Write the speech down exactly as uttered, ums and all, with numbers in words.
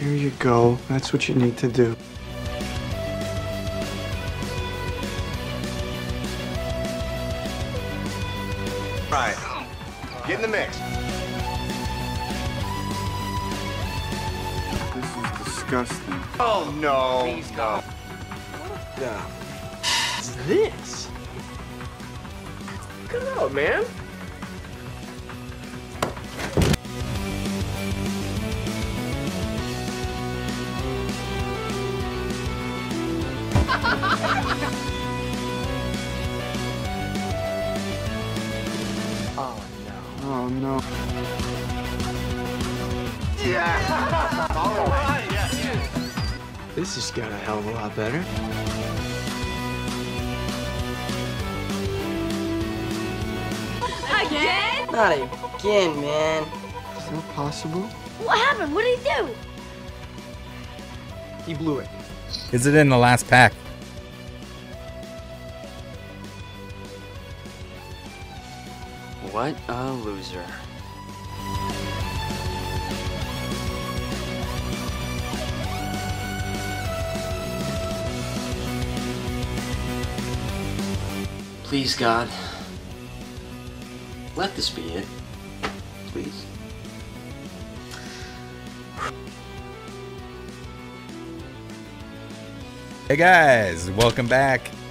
Here you go. That's what you need to do. Right. Get in the mix. This is disgusting. Oh, no. Please, no. Yeah. What's this? Come on, man. Oh, no. Oh, no. Yeah. All right. This has got a hell of a lot better. Again? Not again, man. Is that possible? What happened? What did he do? He blew it. Is it in the last pack? What a loser. Please, God, let this be it. Please. Hey guys, welcome back.